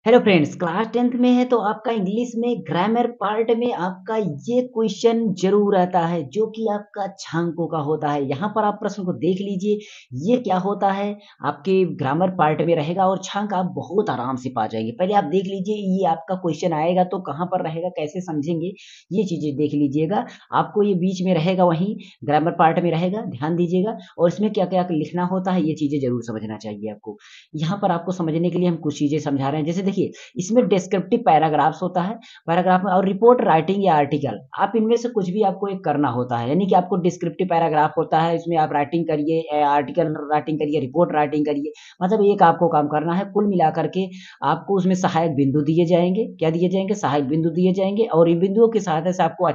Hello friends, class 10th में है तो आपका इंग्लिश में ग्रामर पार्ट में आपका ये क्वेश्चन जरूर आता है जो कि आपका छांकों का होता है। यहाँ पर आप प्रश्न को देख लीजिए, ये क्या होता है आपके ग्रामर पार्ट में रहेगा और छांक आप बहुत आराम से पा जाएंगे। पहले आप देख लीजिए, ये आपका क्वेश्चन आएगा तो कहाँ पर रहेगा, कैसे समझेंगे, ये चीजें देख लीजिएगा। आपको ये बीच में रहेगा, वहीं ग्रामर पार्ट में रहेगा, ध्यान दीजिएगा। और इसमें क्या क्या लिखना होता है ये चीजें जरूर समझना चाहिए आपको। यहाँ पर आपको समझने के लिए हम कुछ चीजें समझा रहे हैं। जैसे देखिए, इसमें डिस्क्रिप्टिव पैराग्राफ्स होता है, पैराग्राफ में, और रिपोर्ट राइटिंग या आर्टिकल, आप इनमें से कुछ भी आपको एक करना होता है। यानी कि आपको डिस्क्रिप्टिव पैराग्राफ होता है, इसमें आप राइटिंग करिए, आर्टिकल राइटिंग करिए, रिपोर्ट राइटिंग करिए, मतलब एक आपको काम करना है। कुल मिलाकर के आपको उसमें सहायक बिंदु दिए जाएंगे। क्या दिए जाएंगे? सहायक बिंदु दिए जाएंगे। और इन बिंदुओं की सहायता से आपको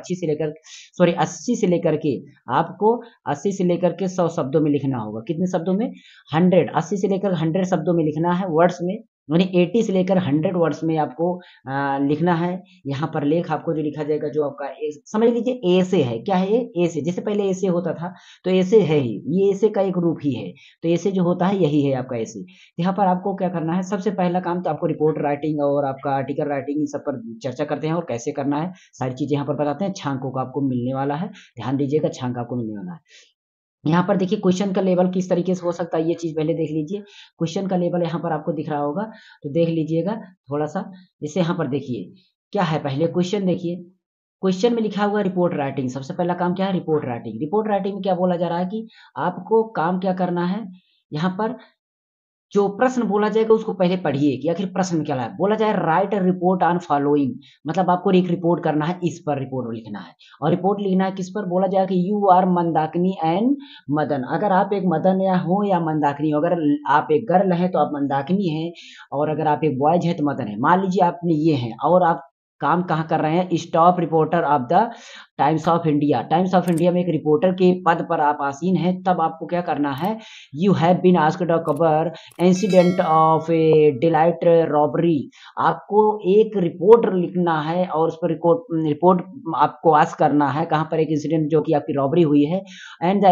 80 से लेकर के आपको 80 से लेकर के 100 शब्दों में लिखना होगा। कितने शब्दों में? 100, 80 से लेकर 100 शब्दों में लिखना है, वर्ड्स में। यानी 80 से लेकर 100 वर्ड्स में आपको लिखना है। यहाँ पर लेख आपको जो लिखा जाएगा, जो आपका समझ लीजिए ऐसे है। क्या है ये? ऐसे, जैसे पहले ऐसे होता था तो ऐसे है ही, ये ऐसे का एक रूप ही है। तो ऐसे जो होता है यही है आपका ऐसे। यहाँ पर आपको क्या करना है, सबसे पहला काम तो आपको रिपोर्ट राइटिंग और आपका आर्टिकल राइटिंग, इन सब पर चर्चा करते हैं और कैसे करना है, सारी चीजें यहाँ पर बताते हैं। छांकों का आपको मिलने वाला है, ध्यान दीजिएगा, छांक आपको मिलने वाला है। यहाँ पर देखिए, क्वेश्चन का लेवल किस तरीके से हो सकता है, ये चीज पहले देख लीजिए। क्वेश्चन का लेवल यहाँ पर आपको दिख रहा होगा, तो देख लीजिएगा थोड़ा सा। जैसे यहाँ पर देखिए क्या है, पहले क्वेश्चन देखिए। क्वेश्चन में लिखा हुआ है रिपोर्ट राइटिंग। सबसे पहला काम क्या है? Report writing. रिपोर्ट राइटिंग में क्या बोला जा रहा है कि आपको काम क्या करना है। यहाँ पर जो प्रश्न बोला जाएगा उसको पहले पढ़िए कि आखिर प्रश्न क्या है। बोला जाए write a report on following, मतलब आपको एक रिपोर्ट करना है, इस पर रिपोर्ट लिखना है। और रिपोर्ट लिखना है किस पर? बोला जाए कि you are Mandakini and Madan. अगर आप एक मदन या हो या मंदाकिनी हो, अगर आप एक गर्ल हैं तो आप मंदाकिनी हैं, और अगर आप एक बॉयज हैं तो मदन है। मान लीजिए आपने ये हैं और आप काम कहाँ कर रहे हैं? Staff reporter of the Times of India. Times of India में एक रिपोर्टर के पद पर आप आसीन हैं। तब आपको क्या करना है? You have been asked to cover incident of a daylight robbery. आपको एक रिपोर्ट लिखना है और उस पर रिपोर्ट आपको आस्क करना है, कहाँ पर एक इंसिडेंट जो कि आपकी रॉबरी हुई है। And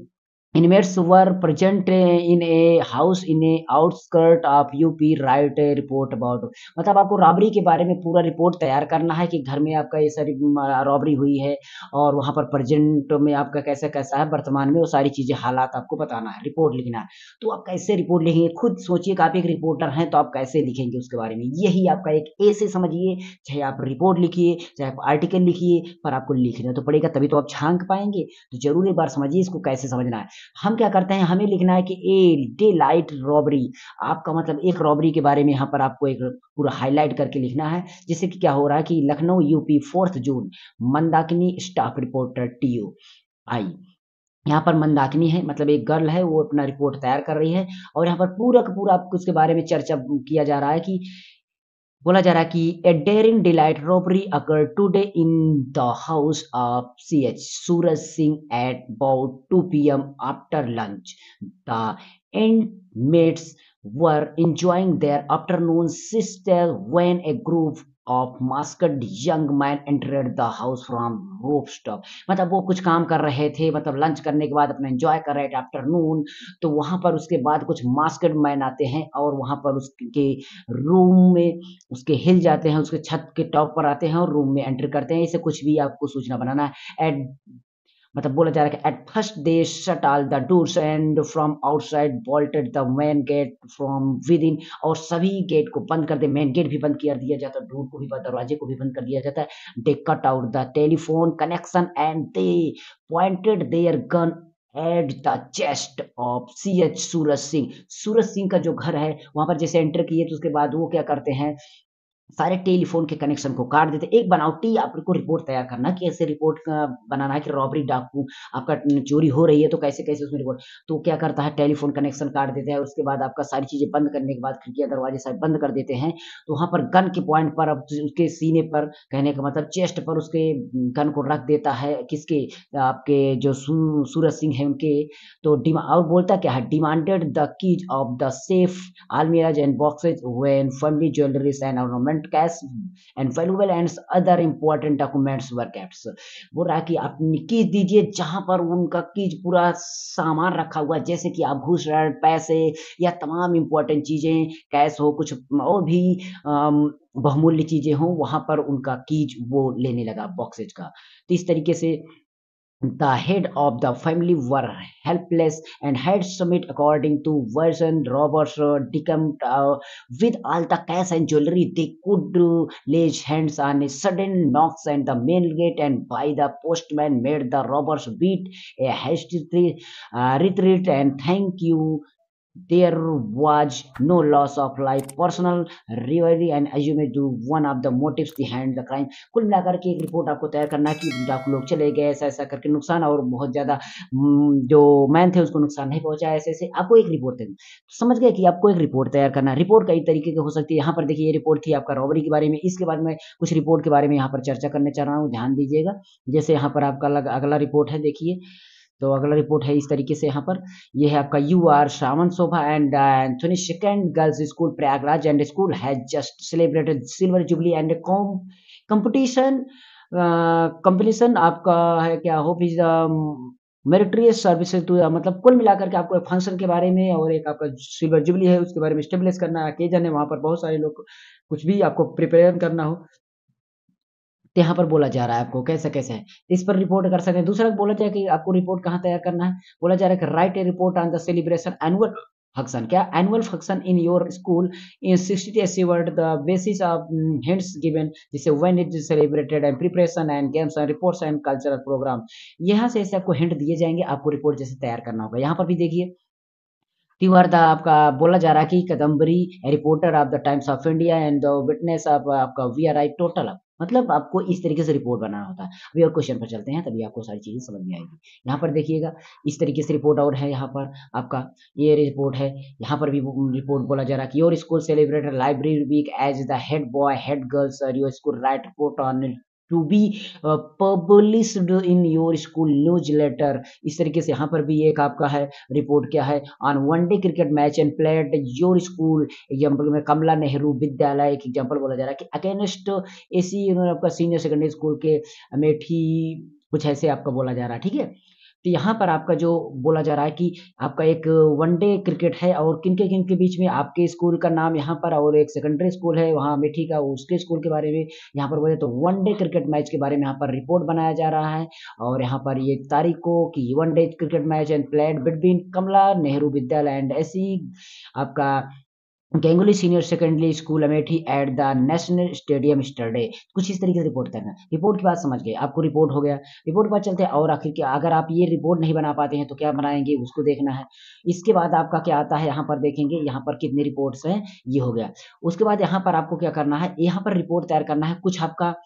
inmates were present in a house in a outskirt of UP, write a report about। मतलब आपको रॉबरी के बारे में पूरा रिपोर्ट तैयार करना है कि घर में आपका ये सारी रॉबरी हुई है और वहां पर प्रेजेंट में आपका कैसा कैसा है, वर्तमान में वो सारी चीजें, हालात आपको बताना है, रिपोर्ट लिखना है। तो आप कैसे रिपोर्ट लिखेंगे? खुद सोचिए कि आप एक रिपोर्टर हैं तो आप कैसे लिखेंगे उसके बारे में। यही आपका एक ऐसे समझिए, चाहे आप रिपोर्ट लिखिए चाहे आप आर्टिकल लिखिए, पर आपको लिखना तो पड़ेगा, तभी तो आप छांक पाएंगे। तो जरूर एक बार समझिए इसको कैसे समझना है। हम क्या करते हैं, हमें लिखना है कि ए डे लाइट रॉबरी। आपका मतलब एक रॉबरी के बारे में यहाँ पर आपको एक पूरा हाईलाइट करके लिखना है। जैसे कि क्या हो रहा है कि Lucknow UP 4 June, Mandakini staff reporter TOI. यहाँ पर मंदाकिनी है, मतलब एक गर्ल है, वो अपना रिपोर्ट तैयार कर रही है। और यहाँ पर पूरा का पूरा आपको उसके बारे में चर्चा किया जा रहा है कि बोला जा रहा है कि a daring daylight robbery occur today in the house of CH Suraj Singh at about 2 PM after lunch. The inmates were enjoying their afternoon siesta when a group of masked young men entered the house from rooftop। मतलब वो कुछ काम कर रहे थे, मतलब lunch करने के बाद अपना एंजॉय कर रहे थे आफ्टरनून। तो वहां पर उसके बाद कुछ मास्कड मैन आते हैं और वहां पर उसके रूम में उसके हिल जाते हैं, उसके छत के टॉप पर आते हैं और रूम में एंटर करते हैं। इसे कुछ भी आपको सूचना बनाना है। एट मतलब बोला जा रहा है कि at first they shut all the doors and from outside bolted the main gate from within. और सभी गेट को बंद कर दे, मेन गेट भी बंद कर दिया जाता है, डोर को भी बंद, दरवाजे को भी बंद कर दिया जाता है। They cut out the telephone connection and they pointed their gun at the chest of CH Suraj Singh. Suraj Singh का जो घर है वहां पर जैसे एंटर किए तो उसके बाद वो क्या करते हैं, सारे टेलीफोन के कनेक्शन को काट देते। एक बनावटी आपको रिपोर्ट तैयार करना कि ऐसे रिपोर्ट बनाना है कि रॉबरी, डाकू, आपका चोरी हो रही है तो कैसे कैसे उसमें रिपोर्ट। तो क्या करता है, टेलीफोन कनेक्शन काट देता है, उसके बाद आपका सारी चीजें बंद करने के बाद खिड़कियां दरवाजे सब बंद कर देते हैं। तो वहां पर गन के पॉइंट पर अब उसके सीने पर, कहने का मतलब चेस्ट पर उसके गन को रख देता है। किसके? आपके जो सूरज सिंह है उनके। तो और बोलता क्या है, demanded the keys of the safe almiraj and boxes when family jewelries and ornaments government cash and valuable and other important documents were kept। बोल रहा है कि अपनी कीज दीजिए जहां पर उनका कीज पूरा सामान रखा हुआ है, जैसे कि आभूषण, पैसे या तमाम इंपॉर्टेंट चीजें, कैश हो, कुछ और भी बहुमूल्य चीजें हो, वहां पर उनका कीज वो लेने लगा बॉक्सेज का। तो इस तरीके से the head of the family were helpless and had submit according to version robbers decamped with all the cash and jewelry they could lay hands on a sudden knocks and the main gate and by the postman made the robbers beat a hasty retreat and thank you there was no loss of life personal rivalry and assumed to one of the motives behind the crime। कुल मिलाकर के एक report आपको तैयार करना है कि डाकू लोग चले गए ऐसा ऐसा करके नुकसान और बहुत ज्यादा जो मैन थे उसको नुकसान नहीं पहुंचा, ऐसे ऐसे आपको एक रिपोर्ट देनी। तो समझ गए कि आपको एक रिपोर्ट तैयार करना है। रिपोर्ट कई तरीके की हो सकती है। यहाँ पर देखिए ये रिपोर्ट थी आपका रॉबरी के बारे में। इसके बाद में कुछ रिपोर्ट के बारे में यहाँ पर चर्चा करने चाह रहा हूँ, ध्यान दीजिएगा। जैसे यहाँ पर आपका अगला रिपोर्ट है, देखिए तो अगला रिपोर्ट है इस तरीके से। यहाँ पर ये है आपका you are Shravan Shobha and Anthony second girls school Prayagraj and school has just celebrated silver jubilee and competition competition आपका है क्या hope is meritorious service to, मतलब कुल मिलाकर के आपको एक फंक्शन के बारे में और एक आपका सिल्वर जुबली है उसके बारे में स्टेब्लिश करना अकेजन है, वहां पर बहुत सारे लोग कुछ भी आपको प्रिपेयर करना हो तो यहाँ पर बोला जा रहा है आपको कैसा कैसा है, इस पर रिपोर्ट कर सकते हैं। दूसरा बोला जाए कि आपको रिपोर्ट कहाँ तैयार करना है, बोला जा रहा है कि write a report on the celebration annual function, क्या annual function in your school in 60 ऐसी word the basis of hints given जिसे when it is celebrated and preparation and games and reports and cultural programme. यहाँ से ऐसे आपको hint दिए जाएंगे, आपको रिपोर्ट जैसे तैयार करना होगा। यहाँ पर भी देखिए त्योहार था आपका, बोला जा रहा है कि Kadambari reporter of the Times of India and the witness of आपका we are I total up, मतलब आपको इस तरीके से रिपोर्ट बनाना होता है। अभी और क्वेश्चन पर चलते हैं तभी आपको सारी चीजें समझ में आएगी। यहाँ पर देखिएगा इस तरीके से रिपोर्ट और है, यहाँ पर आपका ये रिपोर्ट है। यहाँ पर भी रिपोर्ट बोला जा रहा है कि your school celebrated library week as the head boy head girls your school write report on to be published in your school newsletter. इस तरीके से यहाँ पर भी एक आपका है रिपोर्ट, क्या है on one day cricket match and played your school example में कमला नेहरू विद्यालय एक एग्जाम्पल बोला जा रहा है कि अगेंस्ट एसी आपका सीनियर सेकेंडरी स्कूल के अमेठी, कुछ ऐसे आपका बोला जा रहा है, ठीक है। तो यहाँ पर आपका जो बोला जा रहा है कि आपका एक वनडे क्रिकेट है और किनके किनके बीच में आपके स्कूल का नाम यहाँ पर और एक सेकेंडरी स्कूल है वहाँ अमेठी का उसके स्कूल के बारे में यहाँ पर बोले तो वनडे क्रिकेट मैच के बारे में यहाँ पर रिपोर्ट बनाया जा रहा है। और यहाँ पर ये तारीख को कि one day cricket match and played between Kamla Nehru Vidyalaya and AC आपका Ganguly senior secondary school Amethi at the national stadium yesterday. कुछ इस तरीके से रिपोर्ट करना। रिपोर्ट की बात समझ गए, आपको रिपोर्ट हो गया। रिपोर्ट पर चलते हैं और आखिर क्या, अगर आप ये रिपोर्ट नहीं बना पाते हैं तो क्या बनाएंगे उसको देखना है। इसके बाद आपका क्या आता है, यहाँ पर देखेंगे यहाँ पर कितने रिपोर्ट्स हैं, ये हो गया। उसके बाद यहाँ पर आपको क्या करना है, यहाँ पर रिपोर्ट तैयार करना है। कुछ आपका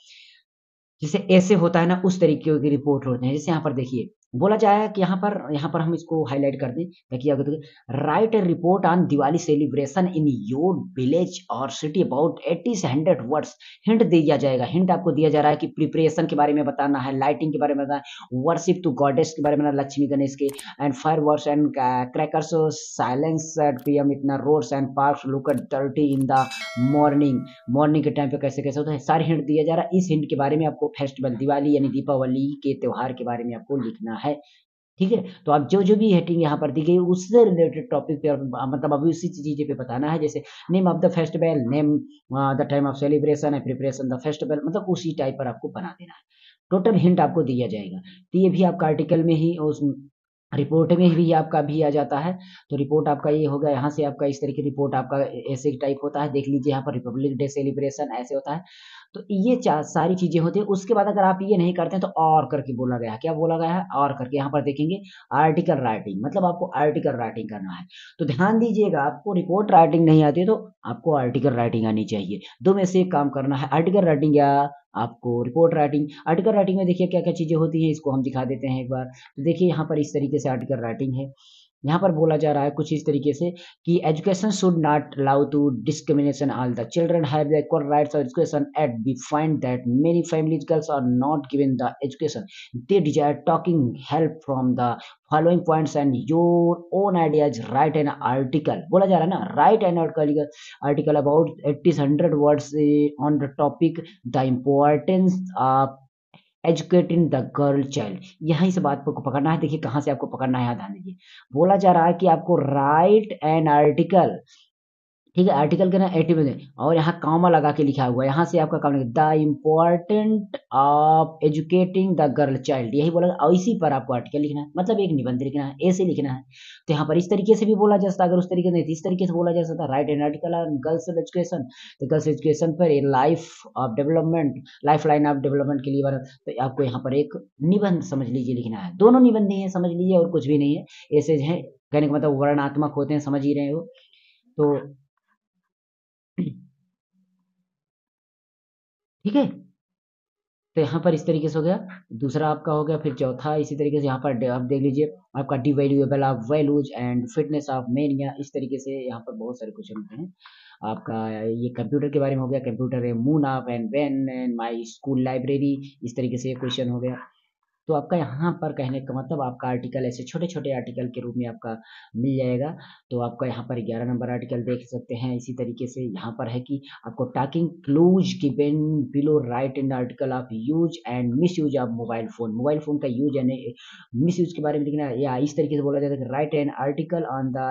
जैसे ऐसे होता है ना उस तरीके की रिपोर्ट होते हैं। जैसे यहाँ पर देखिए बोला जाए कि यहाँ पर हम इसको हाईलाइट कर दें ताकि आपको write a report on Diwali celebration in your village और सिटी अबाउट 80 से 100 वर्ड्स। हिंट दिया जाएगा, हिंट आपको दिया जा रहा है कि प्रिपरेशन के बारे में बताना है, लाइटिंग के बारे में बताना है, वर्शिप टू गॉडेस के बारे में, लक्ष्मी गणेश के, and fireworks and crackers silence at PM इतना roads and parks look dirty in the morning. Morning के टाइम पे कैसे कैसे होता है, सारे हिंट दिया जा रहा है। इस हिंट के बारे में आपको फेस्टिवल दिवाली यानी दीपावली के त्योहार के बारे में आपको लिखना है, ठीक है। तो आप जो जो भी हेडिंग यहाँ पर दी गई उससे रिलेटेड टॉपिक पे मतलब अभी उसी चीजें पे बताना है। जैसे name of the festival, name the time of celebration and preparation the festival, मतलब उसी टाइप पर आपको बना देना है। टोटल हिंट आपको दिया जाएगा। तो ये भी आपका आर्टिकल में ही उस रिपोर्ट में भी आपका भी आ जाता है। तो रिपोर्ट आपका ये होगा, यहाँ से आपका इस तरीके रिपोर्ट आपका ऐसे टाइप होता है। देख लीजिए यहाँ पर रिपब्लिक डे सेलिब्रेशन ऐसे होता है। तो ये सारी चीजें होती है। उसके बाद अगर आप ये नहीं करते हैं तो और करके बोला गया है, क्या बोला गया है, और करके। यहाँ पर देखेंगे आर्टिकल राइटिंग, मतलब आपको आर्टिकल राइटिंग करना है। तो ध्यान दीजिएगा, आपको रिपोर्ट राइटिंग नहीं आती है तो आपको आर्टिकल राइटिंग आनी चाहिए। दो में से एक काम करना है, आर्टिकल राइटिंग या आपको रिपोर्ट राइटिंग। आर्टिकल राइटिंग में देखिए क्या क्या चीजें होती हैं, इसको हम दिखा देते हैं एक बार। तो देखिए यहाँ पर इस तरीके से आर्टिकल राइटिंग है। यहाँ पर बोला जा रहा है कुछ इस तरीके से कि education should not allow to discrimination all the children have the equal rights of education at we find that many families girls are not given the education they desire taking help from the following points and your own ideas write an article बोला जा रहा है ना write an article about 80 words on the topic the importance of educating the girl child यहीं से बात को पकड़ना है देखिए कहाँ से आपको पकड़ना है यहाँ ध्यान दीजिए बोला जा रहा है कि आपको राइट एन आर्टिकल ठीक है आर्टिकल के ना 80 में और यहाँ कॉमा लगा के लिखा हुआ है यहाँ से आपका काम the important of educating the girl child यही बोला और इसी पर आपको आर्टिकल लिखना है मतलब एक निबंध लिखना है ऐसे लिखना है तो यहाँ पर इस तरीके से भी बोला जा सकता अगर उस तरीके से इस तरीके से बोला जा सकता write an article on girls education तो गर्ल्स एजुकेशन पर a life of development life line of development के लिए तो आपको यहाँ पर एक निबंध समझ लीजिए लिखना है दोनों निबंध ही है समझ लीजिए और कुछ भी नहीं है ऐसे है कहने का मतलब वर्णात्मक होते हैं समझ ही रहे हो तो ठीक है तो यहाँ पर इस तरीके से हो गया दूसरा आपका हो गया फिर चौथा इसी तरीके से यहाँ पर आप देख लीजिए आपका devaluable of values and fitness of mania इस तरीके से यहाँ पर बहुत सारे क्वेश्चन होते हैं आपका ये कंप्यूटर के बारे में हो गया कंप्यूटर है moon of and when and my school library इस तरीके से क्वेश्चन हो गया तो आपका यहाँ पर कहने का मतलब आपका आर्टिकल ऐसे छोटे छोटे आर्टिकल के रूप में आपका मिल जाएगा तो आपका यहाँ पर 11 नंबर आर्टिकल देख सकते हैं इसी तरीके से यहाँ पर है कि आपको talking clues given below write in article of use and misuse of mobile phone का यूज यानी मिस यूज के बारे में लिखना है या इस तरीके से बोला जाता है कि write an article on the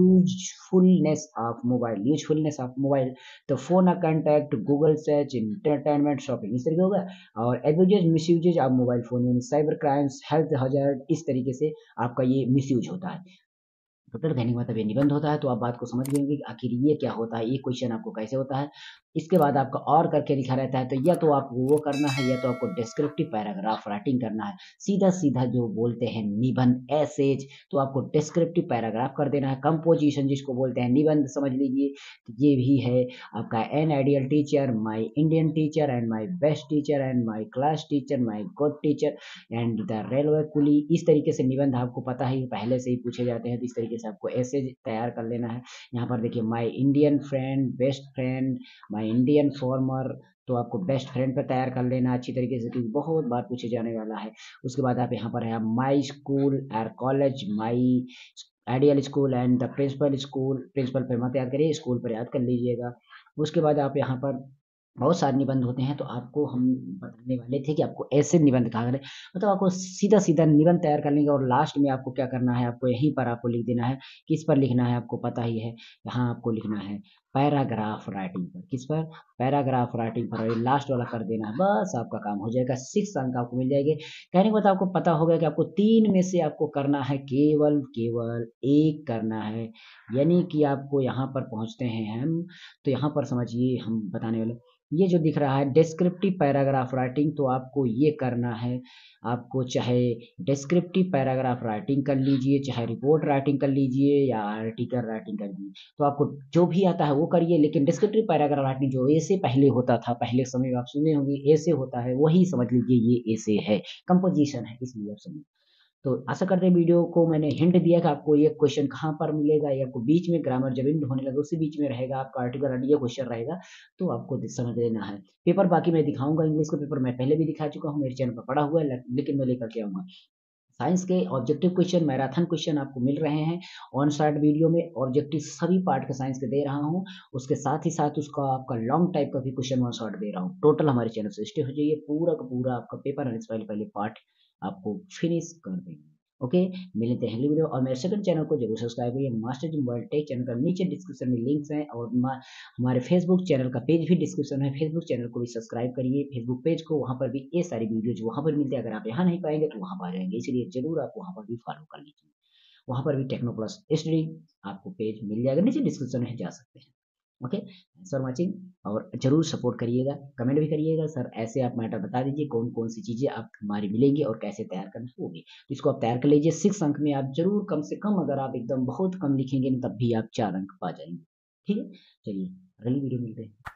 usefulness of mobile तो phone contact Google search entertainment shopping इस तरीके होगा और abuses misuses of mobile phone यानी साइबर क्राइम्स हेल्थ हजार्ड इस तरीके से आपका ये मिसयूज होता है टोटल कहने का मतलब ये निबंध होता है तो आप बात को समझ गए होंगे कि आखिर ये क्या होता है ये क्वेश्चन आपको कैसे होता है इसके बाद आपका और करके लिखा रहता है तो या तो आपको वो करना है या तो आपको डिस्क्रिप्टिव पैराग्राफ राइटिंग करना है सीधा सीधा जो बोलते हैं निबंध एसेज तो आपको डिस्क्रिप्टिव पैराग्राफ कर देना है कंपोजिशन जिसको बोलते हैं निबंध समझ लीजिए तो ये भी है आपका an ideal teacher my Indian teacher and my best teacher and my class teacher my good teacher and the railway coolie इस तरीके से निबंध आपको पता ही पहले से ही पूछे जाते हैं तो इस तरीके से आपको ऐसे तैयार कर लेना है यहाँ पर देखिए my Indian friend best friend my Indian farmer तो आपको बेस्ट फ्रेंड पर तैयार कर लेना अच्छी तरीके से क्योंकि बहुत बार पूछे जाने वाला है उसके बाद आप यहाँ पर है माई स्कूल और college my ideal school and the principal पर मत याद करिए स्कूल पर याद कर लीजिएगा उसके बाद आप यहाँ पर बहुत सारे निबंध होते हैं तो आपको हम बताने वाले थे कि आपको ऐसे निबंध कहा करें मतलब आपको सीधा सीधा निबंध तैयार करने का और लास्ट में आपको क्या करना है आपको यहीं पर आपको लिख देना है किस पर लिखना है आपको पता ही है यहाँ आपको लिखना है पैराग्राफ राइटिंग पर किस पर पैराग्राफ राइटिंग पर लास्ट वाला कर देना है बस आपका काम हो जाएगा 6 अंक आपको मिल जाएंगे कहने के बाद आपको पता होगा कि आपको 3 में से आपको करना है केवल केवल एक करना है यानी कि आपको यहाँ पर पहुँचते हैं हम तो यहाँ पर समझिए हम बताने वाले ये जो दिख रहा है डिस्क्रिप्टिव पैराग्राफ राइटिंग तो आपको ये करना है आपको चाहे डिस्क्रिप्टिव पैराग्राफ राइटिंग कर लीजिए चाहे रिपोर्ट राइटिंग कर लीजिए या आर्टिकल राइटिंग कर लीजिए तो आपको जो भी आता है वो करिए लेकिन डिस्क्रिप्टिव पैराग्राफ राइटिंग जो ऐसे पहले होता था पहले समय में आप सुने होंगे ऐसे होता है वही समझ लीजिए ये ऐसे है कंपोजिशन है इसलिए आप समझ तो आशा करते हैं वीडियो को मैंने हिंट दिया कि आपको ये क्वेश्चन कहाँ पर मिलेगा या आपको बीच में ग्रामर जब इंड होने लगे उसी बीच में रहेगा आपका आर्टिकल और ये क्वेश्चन रहेगा तो आपको समझ लेना है पेपर बाकी मैं दिखाऊंगा इंग्लिश का पेपर मैं पहले भी दिखा चुका हूँ मेरे चैनल पर पड़ा हुआ है लेकिन मैं लेकर के आऊंगा साइंस के ऑब्जेक्टिव क्वेश्चन मैराथन क्वेश्चन आपको मिल रहे हैं ऑन शॉर्ट वीडियो में ऑब्जेक्टिव सभी पार्ट के साइंस के दे रहा हूँ उसके साथ ही साथ उसका आपका लॉन्ग टाइप का भी क्वेश्चन ऑन शॉर्ट दे रहा हूँ टोटल हमारे चैनल से स्टे हो जाइए पूरा का पूरा आपका पेपर आने से पहले पहले पार्ट आपको फिनिश कर देंगे ओके मिलते हैं अगली वीडियो और मेरे सेकंड चैनल को जरूर सब्सक्राइब करिए master ji mobile tech channel का नीचे डिस्क्रिप्शन में लिंक्स हैं और हमारे फेसबुक चैनल का पेज भी डिस्क्रिप्शन है फेसबुक चैनल को भी सब्सक्राइब करिए फेसबुक पेज को वहाँ पर भी ये सारी वीडियोज वहाँ पर मिलती है अगर आप यहाँ नहीं पाएंगे तो वहाँ पर आ जाएंगे इसलिए जरूर आप वहाँ पर भी फॉलो कर लीजिए वहाँ पर भी टेक्नो प्लस स्टडी आपको पेज मिल जाएगा नीचे डिस्क्रिप्शन में जा सकते हैं ओके सर वाचिंग और जरूर सपोर्ट करिएगा कमेंट भी करिएगा सर ऐसे आप मैटर बता दीजिए कौन कौन सी चीज़ें आप हमारी मिलेंगी और कैसे तैयार करना होगी तो इसको आप तैयार कर लीजिए 6 अंक में आप जरूर कम से कम अगर आप एकदम बहुत कम लिखेंगे तब भी आप 4 अंक पा जाएंगे ठीक है चलिए अगली वीडियो मिलते हैं